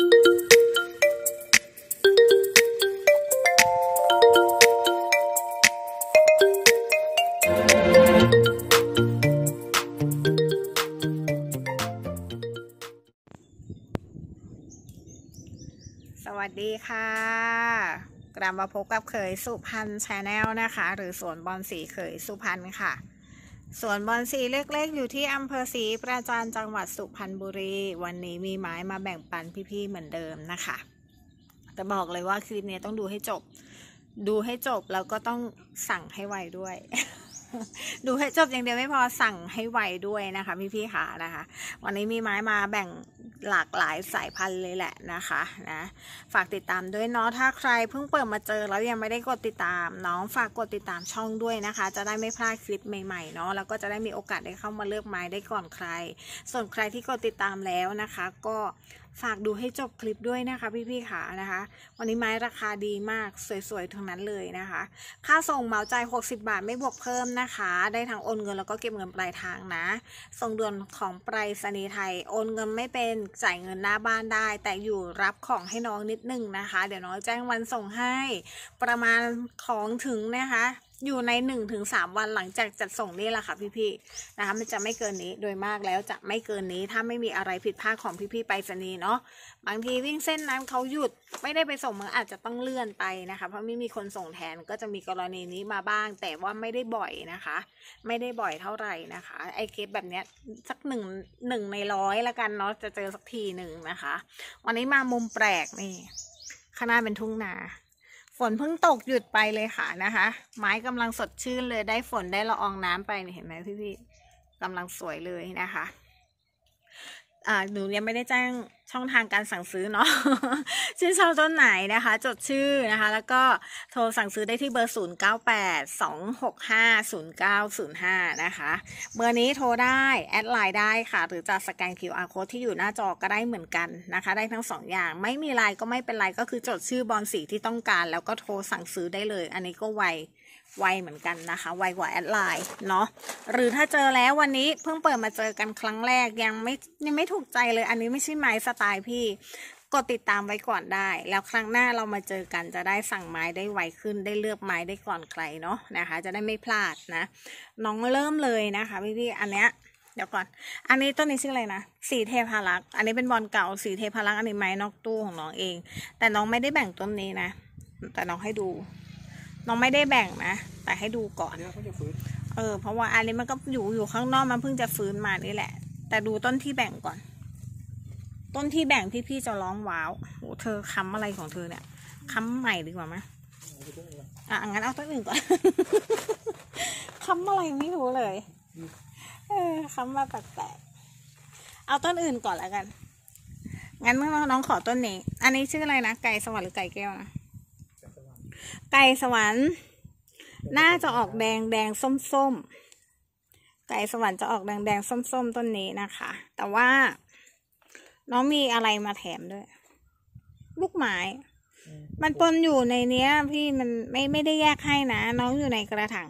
สวัสดีค่ะกลับมาพบกับเขยสุพรรณชาแนลนะคะหรือสวนบอนสีเขยสุพรรณค่ะสวนบอนสีเล็กๆอยู่ที่อำเภอศรีประจันจังหวัดสุพรรณบุรีวันนี้มีไม้มาแบ่งปันพี่ๆเหมือนเดิมนะคะแต่บอกเลยว่าคลิปนี้ต้องดูให้จบแล้วก็ต้องสั่งให้ไวด้วย ดูให้จบอย่างเดียวไม่พอสั่งให้ไวด้วยนะคะพี่ๆค่ะนะคะวันนี้มีไม้มาแบ่งหลากหลายสายพันธุ์เลยแหละนะคะนะฝากติดตามด้วยเนาะถ้าใครเพิ่งเปิดมาเจอแล้วยังไม่ได้กดติดตามน้องฝากกดติดตามช่องด้วยนะคะจะได้ไม่พลาดคลิปใหม่ๆเนาะแล้วก็จะได้มีโอกาสได้เข้ามาเลือกไม้ได้ก่อนใครส่วนใครที่กดติดตามแล้วนะคะก็ฝากดูให้จบคลิปด้วยนะคะพี่ๆค่ะนะคะวันนี้ไม้ราคาดีมากสวยๆทั้งนั้นเลยนะคะค่าส่งเหมาจ่าย60 บาทไม่บวกเพิ่มนะคะได้ทั้งโอนเงินแล้วก็เก็บเงินปลายทางนะส่งด่วนของไปรษณีย์ไทยโอนเงินไม่เป็นจ่ายเงินหน้าบ้านได้แต่อยู่รับของให้น้องนิดนึงนะคะเดี๋ยวน้องแจ้งวันส่งให้ประมาณของถึงนะคะอยู่ใน 1-3 วันหลังจากจัดส่งนี่แหละค่ะพี่ๆนะคะมันจะไม่เกินนี้โดยมากแล้วจะไม่เกินนี้ถ้าไม่มีอะไรผิดพลาดของพี่ๆไปรษณีย์เนาะบางทีวิ่งเส้นนั้นเขาหยุดไม่ได้ไปส่งมันอาจจะต้องเลื่อนไปนะคะเพราะไม่มีคนส่งแทนก็จะมีกรณีนี้มาบ้างแต่ว่าไม่ได้บ่อยนะคะไม่ได้บ่อยเท่าไหร่นะคะไอ้เคสแบบเนี้ยสักหนึ่งใน100ละกันเนาะจะเจอสักทีหนึ่งนะคะวันนี้มามุมแปลกนี่ข้างหน้าเป็นทุ่งนาฝนเพิ่งตกหยุดไปเลยค่ะนะคะไม้กำลังสดชื่นเลยได้ฝนได้ละอองน้ำไปเห็นไหมพี่ๆกำลังสวยเลยนะคะหนูยังไม่ได้แจ้งช่องทางการสั่งซื้อเนาะ ชื่อชอบต้นไหนนะคะจดชื่อนะคะแล้วก็โทรสั่งซื้อได้ที่เบอร์0982650905นะคะเบอร์นี้โทรได้แอดไลน์ได้ค่ะหรือจะสแกน QR Code ที่อยู่หน้าจอก็ได้เหมือนกันนะคะได้ทั้ง2อย่างไม่มีไลน์ก็ไม่เป็นไรก็คือจดชื่อบอลสีที่ต้องการแล้วก็โทรสั่งซื้อได้เลยอันนี้ก็ไวเหมือนกันนะคะไวกว่าแอดไลน์เนาะหรือถ้าเจอแล้ววันนี้เพิ่งเปิดมาเจอกันครั้งแรกยังไม่ถูกใจเลยอันนี้ไม่ใช่ไม้สไตล์พี่กดติดตามไว้ก่อนได้แล้วครั้งหน้าเรามาเจอกันจะได้สั่งไม้ได้ไวขึ้นได้เลือกไม้ได้ก่อนใครเนาะนะคะจะได้ไม่พลาดนะน้องเริ่มเลยนะคะพี่อันเนี้ยเดี๋ยวก่อนอันนี้ต้นนี้ชื่ออะไรนะสีเทพารักษ์อันนี้เป็นบอลเก่าสีเทพารักษ์อันนี้ไม้นอกตู้ของน้องเองแต่น้องไม่ได้แบ่งต้นนี้นะแต่น้องให้ดูน้องไม่ได้แบ่งนะแต่ให้ดูก่อนเพราะว่าอันนี้มันก็อยู่ข้างนอกมันเพิ่งจะฟื้นมานี่แหละแต่ดูต้นที่แบ่งก่อนต้นที่แบ่งพี่จะร้องว้าวโหเธอค้ำอะไรของเธอเนี่ยค้ำใหม่ดีกว่าไหมงั้นเอาต้นอื่นก่อน ค้ำอะไรไม่รู้เลยค้ำมาแปลกๆเอาต้นอื่นก่อนแล้วกันงั้นน้องขอต้นนี้อันนี้ชื่ออะไรนะไก่สวรรค์หรือไก่แก้วนะไก่สวรรค์น่าจะออกแดงส้มไก่สวรรค์จะออกแดงส้มต้นนี้นะคะแต่ว่าน้องมีอะไรมาแถมด้วยลูกไม้มันปนอยู่ในเนี้ยพี่มันไม่ได้แยกให้นะน้องอยู่ในกระถาง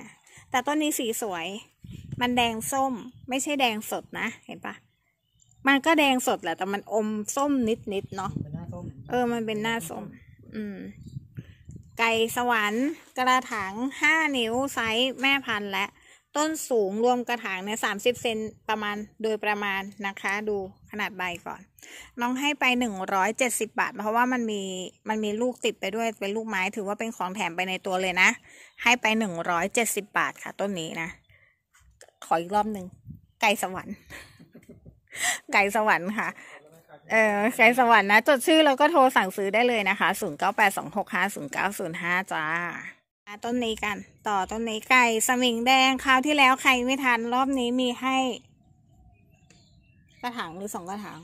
5แต่ต้นนี้สีสวยมันแดงส้มไม่ใช่แดงสดนะเห็นปะมันก็แดงสดแหละแต่มันอมส้มนิดเนาะมันเป็นหน้าส้มไก่สวรรค์กระถาง5 นิ้วไซส์แม่พันธุ์และต้นสูงรวมกระถางเนี่ย30 เซนประมาณโดยประมาณนะคะดูขนาดใบก่อนน้องให้ไป170 บาทเพราะว่ามันมีลูกติดไปด้วยเป็นลูกไม้ถือว่าเป็นของแถมไปในตัวเลยนะให้ไป170 บาทค่ะต้นนี้นะขออีกรอบหนึ่งไก่สวรรค์ไก่สวรรค์ค่ะไก่สวรรค์นะจดชื่อแล้วก็โทรสั่งซื้อได้เลยนะคะ0982650905จ้าต้นนี้กันต่อต้นนี้ไก่สมิงแดงคราวที่แล้วใครไม่ทันรอบนี้มีให้กระถางหรือ2 กระถาง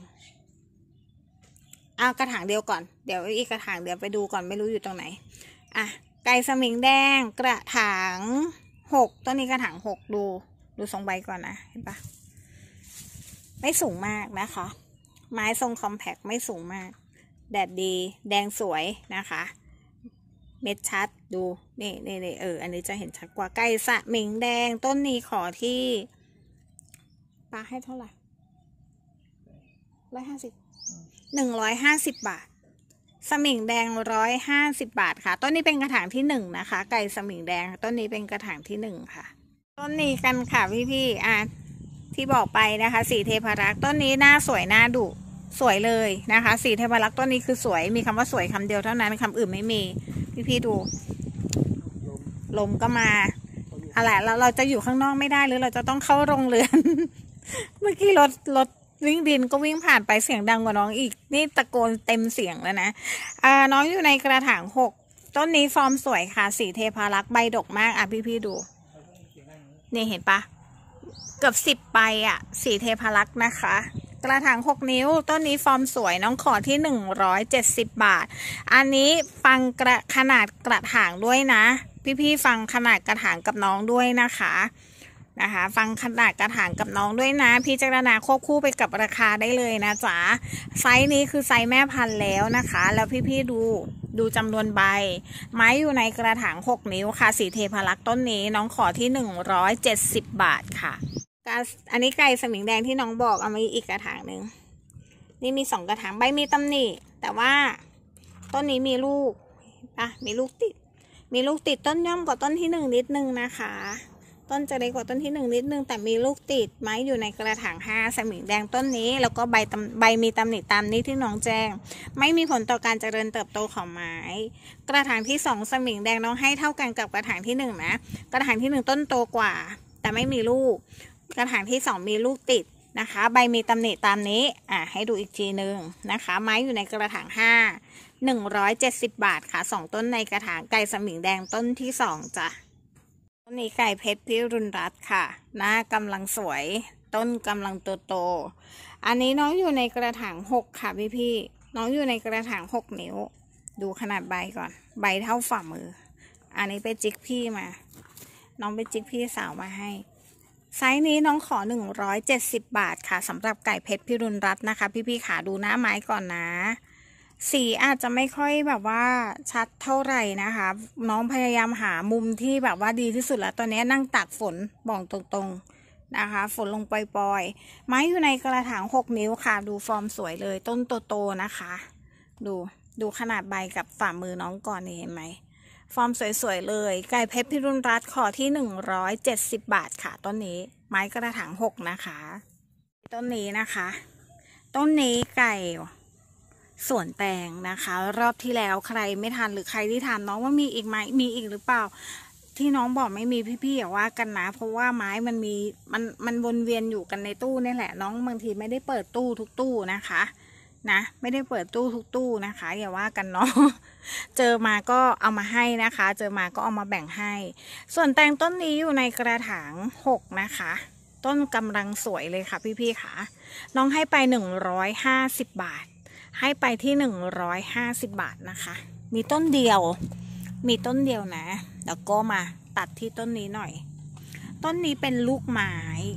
กระถางเดียวก่อนเดี๋ยวอีกกระถางเดี๋ยวไปดูก่อนไม่รู้อยู่ตรงไหนไก่สมิงแดงกระถาง6ต้นนี้กระถาง6ดูทรงใบก่อนนะเห็นปะไม่สูงมากนะคะไม้ทรงคอมแพคไม่สูงมากแดดดีแดงสวยนะคะเม็ดชัดดูนี่อันนี้จะเห็นชัดกว่าไก่สมิงแดงต้นนี้ขอที่ป้าให้เท่าไหร่150 150 บาทสมิงแดง150 บาทค่ะต้นนี้เป็นกระถางที่1นะคะไก่สมิงแดงต้นนี้เป็นกระถางที่1ค่ะต้นนี้กันค่ะพี่ที่บอกไปนะคะสีเทพารักษ์ต้นนี้หน้าสวยหน้าดุสวยเลยนะคะสีเทพารักษ์ต้นนี้คือสวยมีคำว่าสวยคำเดียวเท่านั้นคำอื่นไม่มีพี่ดูลมก็มาอะไรแล้วเราจะอยู่ข้างนอกไม่ได้หรือเราจะต้องเข้าโรงเรือน เมื่อกี้รถวิ่งดินก็วิ่งผ่านไปเสียงดังกว่าน้องอีกนี่ตะโกนเต็มเสียงแล้วนะน้องอยู่ในกระถาง6ต้นนี้ฟอร์มสวยค่ะสีเทพารักษ์ใบดกมากพี่ดูนี่เห็นปะเกือบ10 ใบสีเทพารักษ์นะคะกระถาง6 นิ้วต้นนี้ฟอร์มสวยน้องขอที่170 บาทอันนี้ฟังขนาดกระถางด้วยนะพี่ฟังขนาดกระถางกับน้องด้วยนะคะฟังขนาดกระถางกับน้องด้วยนะพิจารณาควบคู่ไปกับราคาได้เลยนะจ๊ะไซส์นี้คือไซส์แม่พันธุ์แล้วนะคะแล้วพี่ดูจำนวนใบไม้อยู่ในกระถาง6 นิ้วค่ะสีเทพารักษ์ต้นนี้น้องขอที่170 บาทค่ะอันนี้ไก่สมิงแดงที่น้องบอกเอามาอีกกระถางหนึ่งนี่มี2 กระถางใบมีตำหนิแต่ว่าต้นนี้มีลูกมีลูกติดต้นย่อมกว่าต้นที่1นิดนึงนะคะต้นจะเล็กกว่าต้นที่1นิดนึงแต่มีลูกติดไม้อยู่ในกระถาง5สมิงแดงต้นนี้แล้วก็ใบมีตำหนิตามนี้ที่น้องแจ้งไม่มีผลต่อการเจริญเติบโตของไม้กระถางที่2สมิงแดงน้องให้เท่ากันกับกระถางที่1นะกระถางที่1ต้นโตกว่าแต่ไม่มีลูกกระถางที่2มีลูกติดนะคะใบมีตำหนิตามนี้ให้ดูอีกทีนึงนะคะไม้อยู่ในกระถาง170 บาทค่ะ2ต้นในกระถางไก่สมิงแดงต้นที่2จ้ะต้นนี้ไก่เพชรพิรุณรัตน์ค่ะหน้ากำลังสวยต้นกำลังโตอันนี้น้องอยู่ในกระถาง6ค่ะพี่น้องอยู่ในกระถาง6 นิ้วดูขนาดใบก่อนใบเท่าฝ่ามืออันนี้ไปจิกพี่มาน้องไปจิกพี่สาวมาให้ไซส์นี้น้องขอ170 บาทค่ะสำหรับไก่เพชรพิรุณรัตน์นะคะพี่ขาดูหน้าไม้ก่อนนะสีอาจจะไม่ค่อยแบบว่าชัดเท่าไหร่นะคะน้องพยายามหามุมที่แบบว่าดีที่สุดแล้วตอนนี้นั่งตากฝนบอกตรงๆนะคะฝนลงปล่อยๆไม้อยู่ในกระถาง6 นิ้วค่ะดูฟอร์มสวยเลยต้นโตๆนะคะดูขนาดใบกับฝ่ามือน้องก่อนนี่เห็นไหมฟอร์มสวยๆเลยไก่เพชรพิรุณรัตน์ขอที่170 บาทค่ะต้นนี้ไม้กระถาง6นะคะต้นนี้นะคะต้นนี้ไก่สวนแตงนะคะรอบที่แล้วใครไม่ทันหรือใครที่ถามน้องว่ามีอีกไหมมีอีกหรือเปล่าที่น้องบอกไม่มีพี่ๆอย่าว่ากันนะเพราะว่าไม้มันวนเวียนอยู่กันในตู้นี่แหละน้องบางทีไม่ได้เปิดตู้ทุกตู้นะคะไม่ได้เปิดตู้ทุกตู้นะคะอย่าว่ากันเนาะเจอมาก็เอามาให้นะคะเจอมาก็เอามาแบ่งให้ส่วนแตงต้นนี้อยู่ในกระถาง6นะคะต้นกำลังสวยเลยค่ะพี่ๆค่ะน้องให้ไป150 บาทให้ไปที่150 บาทนะคะมีต้นเดียวนะแล้วก็มาตัดที่ต้นนี้หน่อยต้นนี้เป็นลูกไม้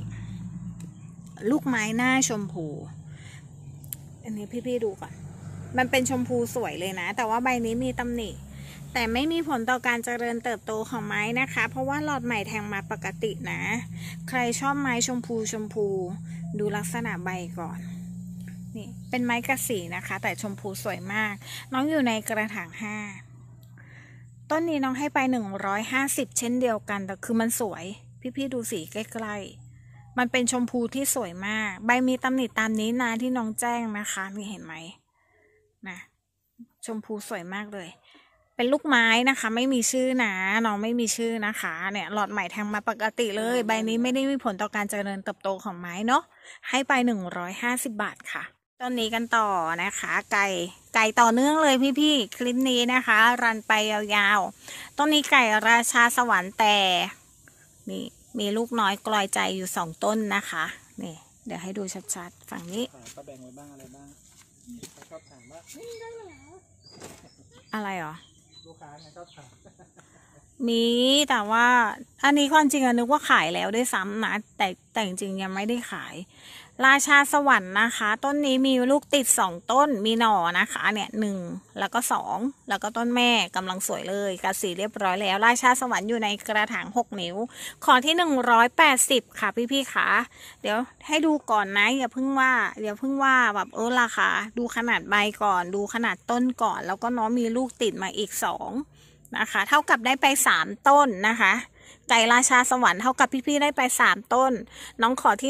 หน้าชมพูอันนี้พี่ดูก่อนมันเป็นชมพูสวยเลยนะแต่ว่าใบนี้มีตำหนิแต่ไม่มีผลต่อการเจริญเติบโตของไม้นะคะเพราะว่าหลอดใหม่แทงมาปกตินะใครชอบไม้ชมพูดูลักษณะใบก่อนนี่เป็นไม้กระสีนะคะแต่ชมพูสวยมากน้องอยู่ในกระถาง5ต้นนี้น้องให้ไป150เช่นเดียวกันแต่คือมันสวยพี่ดูสีใกล้ๆมันเป็นชมพูที่สวยมากใบมีตำหนิตามนี้นะที่น้องแจ้งนะคะนี่เห็นไหมนะชมพูสวยมากเลยเป็นลูกไม้นะคะไม่มีชื่อนะน้องไม่มีชื่อนะคะเนี่ยหลอดใหม่แทงมาปกติเลยใบนี้ไม่ได้มีผลต่อการเจริญเติบโตของไม้เนาะให้ไป150 บาทค่ะต้นนี้กันต่อนะคะไก่ต่อเนื่องเลยพี่คลิปนี้นะคะรันไปยาวๆต้นนี้ไก่ราชาสวรรค์แต่นี่มีลูกน้อยกลอยใจอยู่2 ต้นนะคะนี่เดี๋ยวให้ดูชัดๆฝั่งนี้ก็แบ่งไว้บ้างอะไรบ้างชอบถามว่าได้แล้วอะไรหรอลูกค้าไงชอบถามมีแต่ว่าอันนี้ความจริงนึกว่าขายแล้วด้วยซ้ำนะแต่จริงๆยังไม่ได้ขายราชาสวรรค์นะคะ ต้นนี้มีลูกติด2ต้นมีหน่อนะคะเนี่ย1แล้วก็2แล้วก็ต้นแม่กำลังสวยเลยกัดสีเรียบร้อยแล้วราชาสวรรค์อยู่ในกระถาง6 นิ้วของที่180ค่ะพี่ๆค่ะเดี๋ยวให้ดูก่อนนะอย่าเพิ่งว่าแบบราคาดูขนาดใบก่อนดูขนาดต้นก่อนแล้วก็น้องมีลูกติดมาอีก2นะคะเท่ากับได้ไป3ต้นนะคะไก่ราชาสวรรค์เท่ากับพี่ๆได้ไป3ต้นน้องขอที่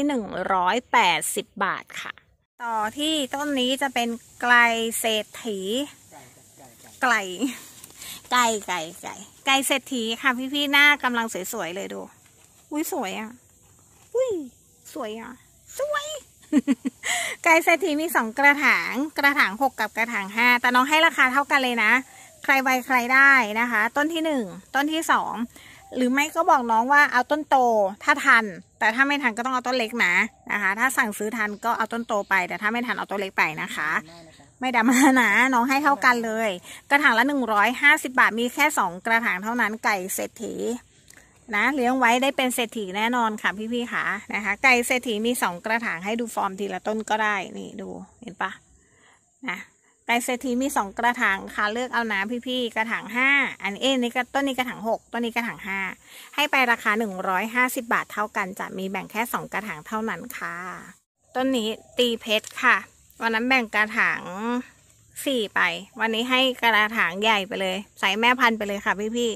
180 บาทค่ะต่อที่ต้นนี้จะเป็นไกลเศรษฐีไก่เศรษฐีค่ะพี่ๆหน้ากำลังสวยๆเลยดูอุ้ยสวยอ่ะอุ้ยสวยอ่ะสวย ไก่เศรษฐีมี2กระถาง6กับกระถาง5แต่น้องให้ราคาเท่ากันเลยนะใครไวใครได้นะคะต้นที่1ต้นที่2หรือไม่ก็บอกน้องว่าเอาต้นโตถ้าทันแต่ถ้าไม่ทันก็ต้องเอาต้นเล็กนะคะถ้าสั่งซื้อทันก็เอาต้นโตไปแต่ถ้าไม่ทันเอาต้นเล็กไปนะคะไม่ดราม่านะน้องให้เท่ากันเลยกระถางละ150 บาทมีแค่2กระถางเท่านั้นไก่เศรษฐีนะเลี้ยงไว้ได้เป็นเศรษฐีแน่นอนค่ะพี่ๆค่ะนะคะไก่เศรษฐีมี2กระถางให้ดูฟอร์มทีละต้นก็ได้นี่ดูเห็นปะนะไก่เศรษฐีมี2กระถางค่ะเลือกเอานะพี่ๆกระถาง5อันนี้ต้นนี้กระถาง6ต้นนี้กระถาง5ให้ไปราคา150 บาทเท่ากันจะมีแบ่งแค่2กระถางเท่านั้นค่ะต้นนี้ตีเพชรค่ะวันนั้นแบ่งกระถาง4ไปวันนี้ให้กระถางใหญ่ไปเลยใส่แม่พันธุ์ไปเลยค่ะพี่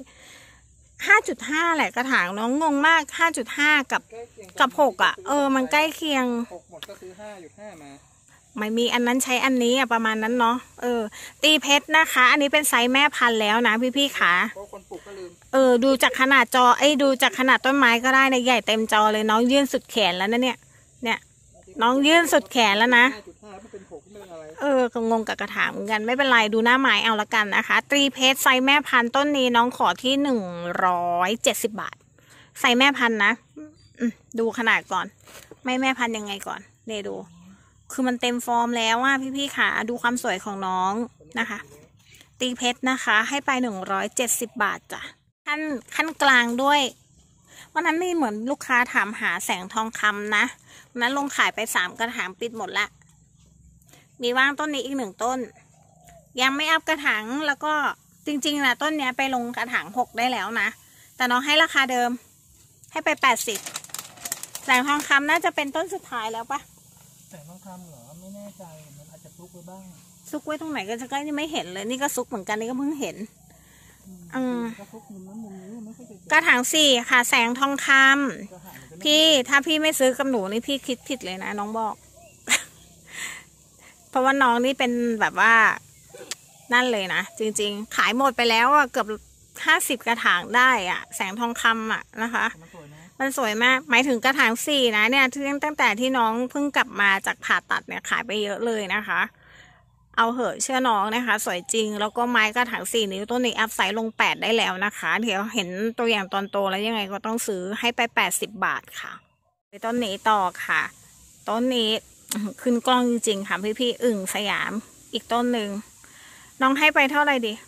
5.5 แหละกระถางน้องงงมาก 5.5 กับ6อ่ะมันใกล้เคียง 6หมดก็ซื้อ5.5มาไม่มีอันนั้นใช้อันนี้ประมาณนั้นเนาะตีเพชรนะคะอันนี้เป็นไซส์แม่พันธุ์แล้วนะพี่ๆค่ะคนปลูกก็ลืมดูจากขนาดจอดูจากขนาดต้นไม้ก็ได้นะใหญ่เต็มจอเลยน้องยื่นสุดแขนแล้วนะเนี่ยน้องยื่นสุดแขนแล้วนะก็งงกับกระถางเหมือนกันไม่เป็นไรดูหน้าไม้เอาละกันนะคะตรีเพชรไซส์แม่พันธุ์ต้นนี้น้องขอที่170 บาทไซส์แม่พันธุ์นะดูขนาดก่อนไม่แม่พันธุ์ยังไงก่อนเนี่ยดูคือมันเต็มฟอร์มแล้วพี่ๆค่ะดูความสวยของน้องนะคะตีเพชรนะคะให้ไป170 บาทจ้ะขั้นกลางด้วยวันนั้นนี่เหมือนลูกค้าถามหาแสงทองคำนะวันนั้นลงขายไป3กระถางปิดหมดละมีว่างต้นนี้อีก1ต้นยังไม่อัพกระถางแล้วก็จริงๆนะต้นเนี้ยไปลงกระถาง6ได้แล้วนะแต่น้องให้ราคาเดิมให้ไป80แสงทองคำน่าจะเป็นต้นสุดท้ายแล้วปะแสงทองคำเหรอไม่แน่ใจมันอาจจะซุกไว้บ้างซุกไว้ตรงไหนก็จะใกล้นี่ไม่เห็นเลยนี่ก็ซุกเหมือนกันนี่ก็เพิ่งเห็นกระถาง4ค่ะแสงทองคำพี่ถ้าพี่ไม่ซื้อกับหนูนี่พี่คิดผิดเลยนะน้องบอก เพราะว่าน้องนี่เป็นแบบว่านั่นเลยนะจริงๆขายหมดไปแล้วเกือบ50กระถางได้แสงทองคำนะคะมันสวยมากหมายถึงกระถาง4นะเนี่ยตั้งแต่ที่น้องเพิ่งกลับมาจากผ่าตัดเนี่ยขายไปเยอะเลยนะคะเอาเหอะเชื่อน้องนะคะสวยจริงแล้วก็ไม้กระถาง4 นิ้วต้นนี้อัพไซส์ลง8ได้แล้วนะคะเดี๋ยวเห็นตัวอย่างตอนโตแล้วยังไงก็ต้องซื้อให้ไป80 บาทค่ะไปต้นนี้ต่อค่ะต้นนี้ขึ้นกล้องจริงๆค่ะพี่อึ่งสยามอีกต้นหนึ่งน้องให้ไปเท่าไหร่ดี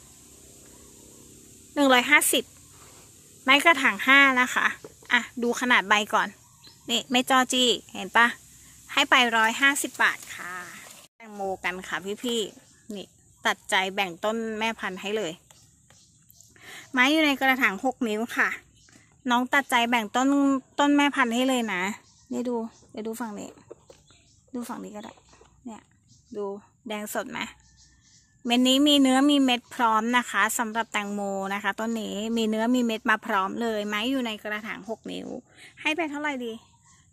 150ไม้กระถาง5นะคะดูขนาดใบก่อนนี่ไม่จอจี้เห็นปะให้ไป150 บาทค่ะแตงโมกันค่ะพี่นี่ตัดใจแบ่งต้นแม่พันธุ์ให้เลยไม้อยู่ในกระถาง6 นิ้วค่ะน้องตัดใจแบ่งต้นแม่พันธุ์ให้เลยนะนี่ดูเดี๋ยวดูฝั่งนี้ดูฝั่งนี้ก็ได้เนี่ยดูแดงสดไหมเม็ดนี้มีเนื้อมีเม็ดพร้อมนะคะสำหรับแตงโมนะคะต้นนี้มีเนื้อมีเม็ดมาพร้อมเลยไม้อยู่ในกระถาง6 นิ้วให้ไปเท่าไหร่ดี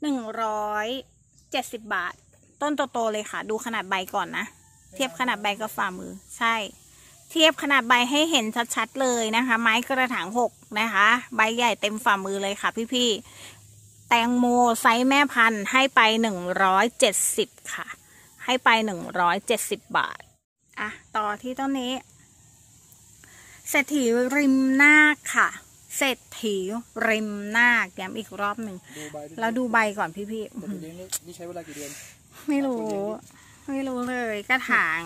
170 บาทต้นโตๆเลยค่ะดูขนาดใบก่อนนะเทียบขนาดใบกับฝ่ามือใช่เทียบขนาดใบให้เห็นชัดๆเลยนะคะไม้กระถาง6นะคะใบใหญ่เต็มฝ่ามือเลยค่ะพี่ๆแตงโมไซส์แม่พันธุ์ให้ไป170ค่ะให้ไป170 บาทต่อที่ต้นนี้เศรษฐีริมนาคค่ะเศรษฐีริมนาคย้ำอีกรอบหนึ่งแล้วดูใบก่อนพี่นี่ใช้เวลากี่เดือนไม่รู้เลยกระถาง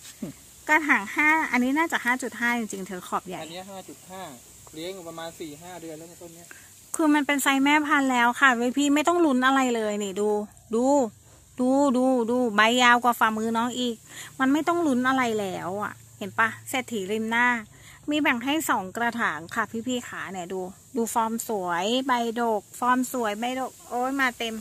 5อันนี้น่าจะ5.5จริงๆเธอขอบใหญ่อันนี้5.5เลี้ยงประมาณ 4-5 เดือนแล้วในต้นนี้คือมันเป็นไซส์แม่พันธุ์แล้วค่ะพี่ไม่ต้องลุ้นอะไรเลยนี่ดูดูใบยาวกว่าฝ่ามือน้องอีกมันไม่ต้องลุ้นอะไรแล้วอ่ะเห็นปะเศรษฐีริมหน้ามีแบ่งให้2 กระถางค่ะพี่ขาเนี่ยดูฟอร์มสวยใบดกฟอร์มสวยใบดกโอ้ยมาเต็ม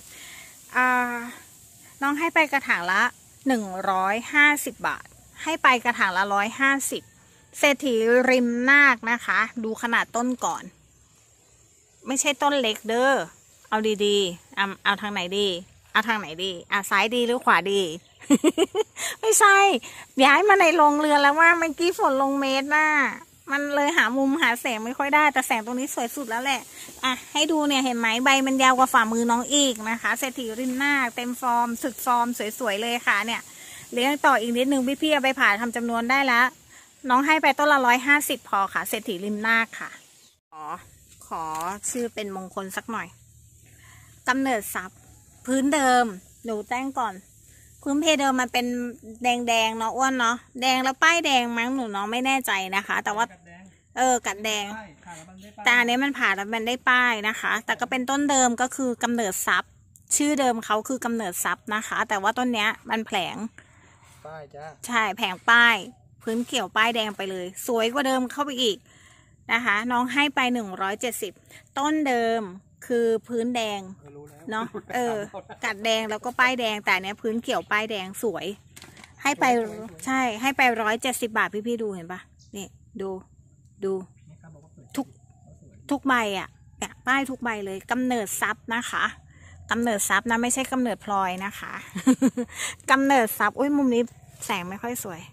น้องให้ไปกระถางละ150 บาทให้ไปกระถางละ150เศรษฐีริมนาคนะคะดูขนาดต้นก่อนไม่ใช่ต้นเล็กเด้อเอาดีๆเอาทางไหนดีเอาทางไหนดีซ้ายดีหรือขวาดี ไม่ใช่ย้ายมาในโรงเรือนแล้วว่าเมื่อกี้ฝนลงเมตรน่ะมันเลยหามุมหาแสงไม่ค่อยได้แต่แสงตรงนี้สวยสุดแล้วแหละให้ดูเนี่ยเห็นไหมใบมันยาวกว่าฝ่ามือน้องอีกนะคะเศรษฐีริมหน้าเต็มฟอร์มสุดฟอร์มสวยๆเลยค่ะเนี่ยเลี้ยงต่ออีกนิดนึงพี่เอาไปผ่าทำจำนวนได้แล้วน้องให้ไปต้นละ150พอค่ะเศรษฐีริมหน้าค่ะขอชื่อเป็นมงคลสักหน่อยกำเนิดทรัพย์พื้นเดิมหนูแจ้งก่อนพื้นเพเดิมมันเป็นแดงเนาะอ้วนเนาะแดงแล้วป้ายแดงมั้งหนูน้องไม่แน่ใจนะคะแต่ว่ากัดแดงแต่อันนี้มันผ่าแล้วมันได้ป้ายนะคะแต่ก็เป็นต้นเดิมก็คือกำเนิดทรัพย์ชื่อเดิมเขาคือกำเนิดทรัพย์นะคะแต่ว่าต้นเนี้ยมันแผลงป้ายจ้าใช่แผงป้ายพื้นเขียวป้ายแดงไปเลยสวยกว่าเดิมเข้าไปอีกนะคะน้องให้ไป170ต้นเดิมคือพื้นแดงเนาะกัดแดงแล้วก็ป้ายแดงแต่เนี้ยพื้นเขียวป้ายแดงสวยให้ไปใช่ให้ไป170 บาทพี่ดูเห็นปะนี่ดูทุกใบอ่ะเนี่ยป้ายทุกใบเลยกำเนิดทรัพย์นะคะกำเนิดทรัพย์นะไม่ใช่กำเนิดพลอยนะคะ กำเนิดทรัพย์อุ้ยมุมนี้แสงไม่ค่อยสวย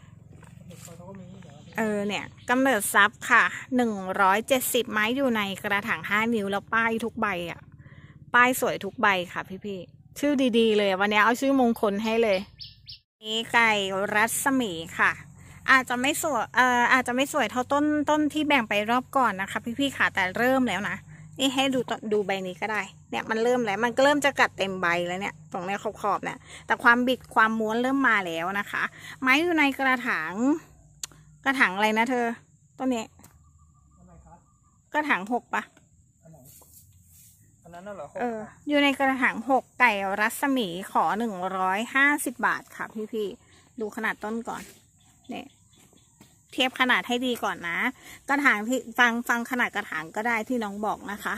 เนี่ยกำเนิดทรัพย์ค่ะ170ไม้อยู่ในกระถาง5 นิ้วแล้วป้ายทุกใบอ่ะป้ายสวยทุกใบค่ะพี่ชื่อดีๆเลยวันนี้เอาชื่อมงคลให้เลยนี่ไก่รัศมีค่ะอาจจะไม่สวยเท่าต้นที่แบ่งไปรอบก่อนนะคะพี่ค่ะแต่เริ่มแล้วนะนี่ให้ดูใบนี้ก็ได้เนี่ยมันเริ่มแล้วมันก็เริ่มจะกัดเต็มใบแล้วเนี่ยตรงนี้ขอบเนี่ยแต่ความบิดความม้วนเริ่มมาแล้วนะคะไม้อยู่ในกระถางอะไรนะเธอต้นนี้กระถาง6ปะอันนั้นน่ะเหรออยู่ในกระถาง6ไก่รัศมีขอ150 บาทค่ะพี่ดูขนาดต้นก่อนเนี่ยเทียบขนาดให้ดีก่อนนะกระถางที่ฟังขนาดกระถางก็ได้ที่น้องบอกนะคะ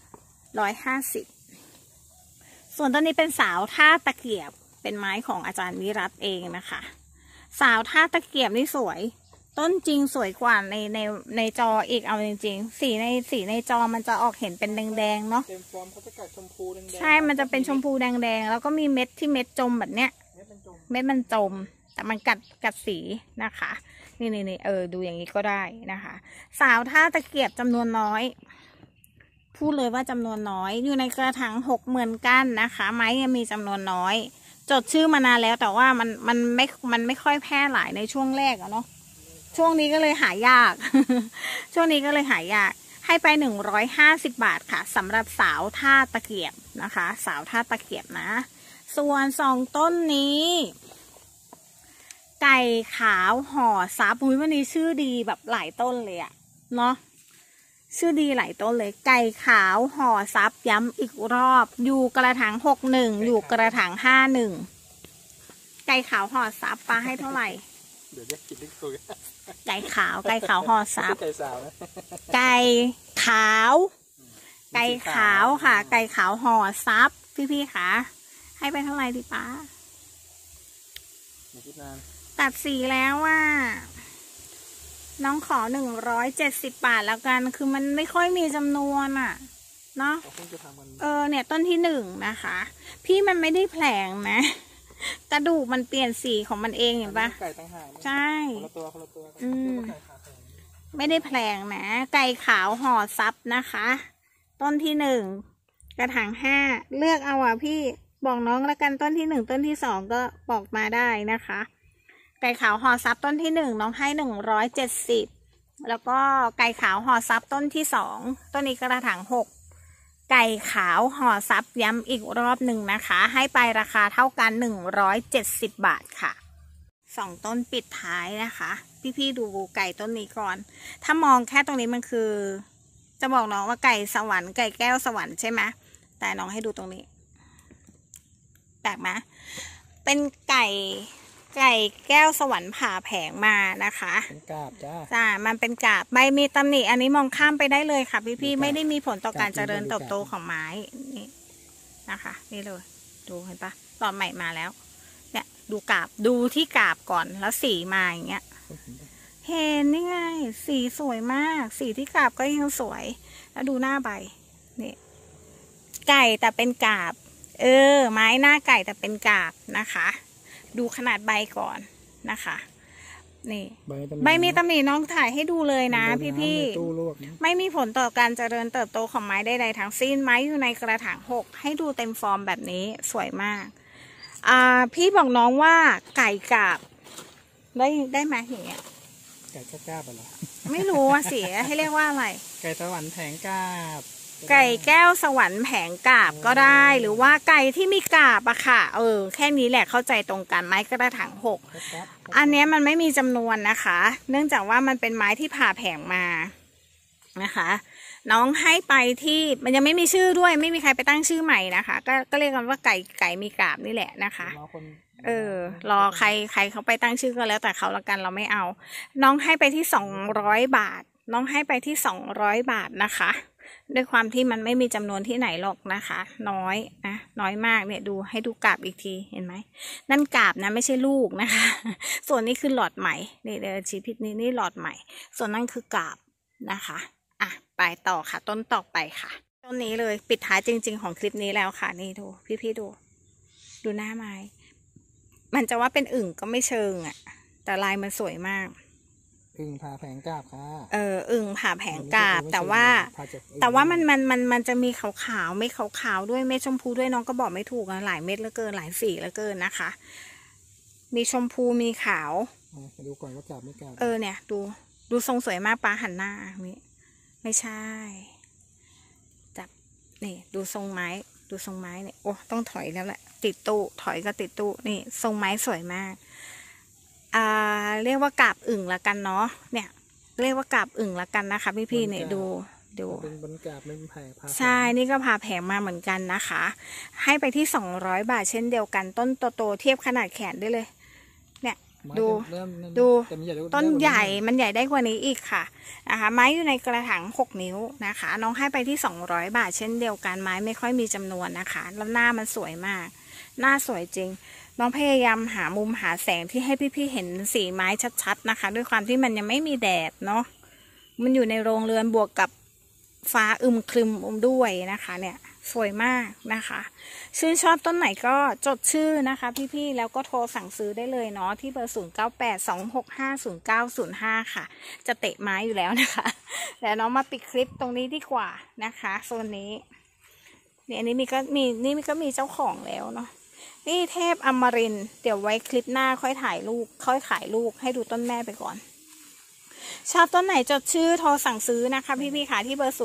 150ส่วนต้นนี้เป็นสาวท่าตะเกียบเป็นไม้ของอาจารย์วิรัตเองนะคะสาวท่าตะเกียบนี่สวยต้นจริงสวยกว่าในจออีกเอาจริงๆสีในจอมันจะออกเห็นเป็นแดงๆเนาะเต็มฟอร์มเขาจะกัดชมพูแดงใช่มันจะเป็นชมพูแดงแล้วก็มีเม็ดที่เม็ดจมแบบเนี้ยเม็ดมันจมแต่มันกัดสีนะคะนี่ดูอย่างนี้ก็ได้นะคะสาวท่าตะเกียบจำนวนน้อยพูดเลยว่าจำนวนน้อยอยู่ในกระถาง6เหมือนกันนะคะไม้ยังมีจำนวนน้อยจดชื่อมานานแล้วแต่ว่ามันไม่ค่อยแพร่หลายในช่วงแรกอะเนาะช่วงนี้ก็เลยหายาก ช่วงนี้ก็เลยหายากให้ไป150 บาทค่ะสำหรับสาวท่าตะเกียบนะคะสาวท่าตะเกียบนะส่วน2ต้นนี้ไก่ขาวห่อซับวันนี้ชื่อดีแบบหลายต้นเลยอะเนาะชื่อดีหลายต้นเลยไก่ขาวห่อซับย้ำอีกรอบอยู่กระถาง61อยู่กระถาง51ไก่ขาวห่อซับปลาให้เท่าไหร่เดี๋ยวจะกินได้คุยไก่ขาวห่อซับไก่สาวนะไก่ขาวค่ะไก่ขาวห่อซับพี่ค่ะให้ไปเท่าไหร่ดิป้าตัดสีแล้วว่าน้องขอ170 บาทแล้วกันคือมันไม่ค่อยมีจำนวนอ่ะเนาะเนี่ยต้นที่1นะคะพี่มันไม่ได้แผลงนะกระดูกมันเปลี่ยนสีของมันเองเห็นปะใช่ไม่ได้แผลงนะไก่ขาวห่อซับนะคะต้นที่1กระถาง5เลือกเอาอ่ะพี่บอกน้องแล้วกันต้นที่1ต้นที่2ก็บอกมาได้นะคะไก่ขาวห่อซับต้นที่1น้องให้170แล้วก็ไก่ขาวห่อซับต้นที่2ต้นนี้กระถาง6ไก่ขาวห่อซับย้ำอีกรอบหนึ่งนะคะให้ไปราคาเท่ากัน170 บาทค่ะ2ต้นปิดท้ายนะคะพี่ดูไก่ต้นนี้ก่อนถ้ามองแค่ตรงนี้มันคือจะบอกน้องว่าไก่สวรรค์ไก่แก้วสวรรค์ใช่ไหมแต่น้องให้ดูตรงนี้ไลกไหมเป็นไก่แก้วสวรรค์ผ่าแผงมานะคะเป็นกาบจ้าจ้ามันเป็นกาบใบมีตำหนิอันนี้มองข้ามไปได้เลยค่ะพี่ๆไม่ได้มีผลต่อการเจริญเติบโตของไม้นี่นะคะนี่เลยดูเห็นปะตอนใหม่มาแล้วเนี่ยดูกาบดูที่กาบก่อนแล้วสีมาอย่างเงี้ยเห็นนี่ไงสีสวยมากสีที่กาบก็ยังสวยแล้วดูหน้าใบนี่ไก่แต่เป็นกาบไม้หน้าไก่แต่เป็นกาบนะคะดูขนาดใบก่อนนะคะนี่ใบมีตำหนิน้องถ่ายให้ดูเลยนะพี่ๆไม่มีผลต่อการเจริญเติบโตของไม้ใดๆทั้งสิ้นไม้อยู่ในกระถาง6ให้ดูเต็มฟอร์มแบบนี้สวยมากพี่บอกน้องว่าไก่กาบได้ไหมอย่างเงี้ยไก่กาบเหรอไม่รู้ว่าสิให้เรียกว่าอะไรไก่สวรรค์แผงกาบไก่แก้วสวรรค์แผงกาบก็ได้หรือว่าไก่ที่มีกาบอะค่ะแค่นี้แหละเข้าใจตรงกันไม้กระถาง6อันนี้มันไม่มีจำนวนนะคะเนื่องจากว่ามันเป็นไม้ที่ผ่าแผงมานะคะน้องให้ไปที่มันยังไม่มีชื่อด้วยไม่มีใครไปตั้งชื่อใหม่นะคะก็เรียกกันว่าไก่มีกาบนี่แหละนะคะรอใครเขาไปตั้งชื่อก็แล้วแต่เขาละกันเราไม่เอาน้องให้ไปที่200 บาทน้องให้ไปที่200 บาทนะคะด้วยความที่มันไม่มีจำนวนที่ไหนหรอกนะคะน้อยนะน้อยมากเนี่ยดูให้ดูกาบอีกทีเห็นไหมนั่นกาบนะไม่ใช่ลูกนะคะส่วนนี้คือหลอดใหม่นี่เดี๋ยวชี้พิษนี่หลอดใหม่ส่วนนั่นคือกาบนะคะไปต่อค่ะต้นต่อไปค่ะต้นนี้เลยปิดท้ายจริงๆของคลิปนี้แล้วค่ะนี่ดูพี่ดูหน้าไม้มันจะว่าเป็นอึ่งก็ไม่เชิงอ่ะแต่ลายมันสวยมากอึ่งผ่าแผงกาบค่ะอึ่งผ่าแผงกาบแต่ว่ามันจะมีขาวๆไม่ขาวๆด้วยเม็ดชมพูด้วยน้องก็บอกไม่ถูกนะหลายเม็ดแล้วเกินหลายสีแล้วเกินนะคะมีชมพูมีขาวดูก่อนว่ากาบไม่กาบเนี่ยดูทรงสวยมากป้าหันหน้านี่ไม่ใช่จับนี่ดูทรงไม้เนี่ยโอ้ต้องถอยแล้วแหละติดตู้ถอยก็ติดตู้นี่ทรงไม้สวยมากเรียกว่ากาบอึ่งละกันเนาะเนี่ยเรียกว่ากาบอึ่งละกันนะคะพี่ๆเนี่ยดูเป็นบนกาบไม่แผงใช่นี่ก็พาแผงมาเหมือนกันนะคะให้ไปที่200 บาทเช่นเดียวกันต้นโตเทียบขนาดแขนได้เลยเนี่ยดูต้นใหญ่มันใหญ่ได้กว่านี้อีกค่ะนะคะไม้อยู่ในกระถาง6 นิ้วนะคะน้องให้ไปที่200 บาทเช่นเดียวกันไม้ไม่ค่อยมีจำนวนนะคะแล้วหน้ามันสวยมากหน้าสวยจริงน้องพยายามหามุมหาแสงที่ให้พี่ๆเห็นสีไม้ชัดๆนะคะด้วยความที่มันยังไม่มีแดดเนาะมันอยู่ในโรงเรือนบวกกับฟ้าอึมครึมด้วยนะคะเนี่ยสวยมากนะคะชื่นชอบต้นไหนก็จดชื่อนะคะพี่ๆแล้วก็โทรสั่งซื้อได้เลยเนาะที่เบอร์0982650905ค่ะจะเตะไม้อยู่แล้วนะคะแล้วน้องมาปิดคลิปตรงนี้ดีกว่านะคะโซนนี้เนี่ยอันนี้ก็มีเจ้าของแล้วเนาะนี่เทพอมรินทร์เดี๋ยวไว้คลิปหน้าค่อยขายลูกให้ดูต้นแม่ไปก่อนชอบต้นไหนจดชื่อโทรสั่งซื้อนะคะพี่ๆค่ะที่เบอร์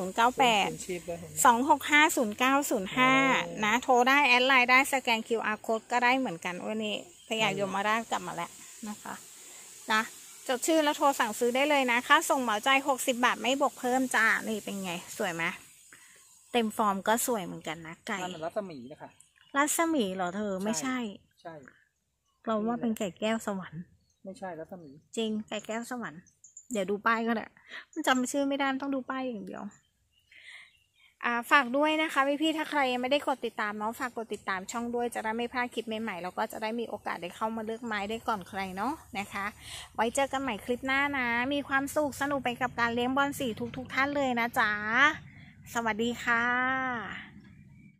0982650905นะโทรได้แอดไลน์ได้สแกน QR code ก็ได้เหมือนกันวันนี้พยายมมาได้กลับมาแล้วนะคะนะจดชื่อแล้วโทรสั่งซื้อได้เลยนะค่าส่งเหมาจ่าย60 บาทไม่บวกเพิ่มจ้านี่เป็นไงสวยไหมเต็มฟอร์มก็สวยเหมือนกันนะไก่รัศมีนะคะรัศมีเหรอเธอไม่ใช่เราว่าเป็นไก่แก้วสวรรค์ไม่ใช่รัศมีจริงไก่แก้วสวรรค์เดี๋ยวดูป้ายก็ได้มันจำชื่อไม่ได้ต้องดูป้ายอย่างเดียวฝากด้วยนะคะพี่ๆถ้าใครยังไม่ได้กดติดตามเนาะฝากกดติดตามช่องด้วยจะได้ไม่พลาดคลิปใหม่ๆแล้วก็จะได้มีโอกาสได้เข้ามาเลือกไม้ได้ก่อนใครเนาะนะคะไว้เจอกันใหม่คลิปหน้านะมีความสุขสนุกไปกับการเลี้ยงบอลสีทุกท่านเลยนะจ๊ะสวัสดีค่ะ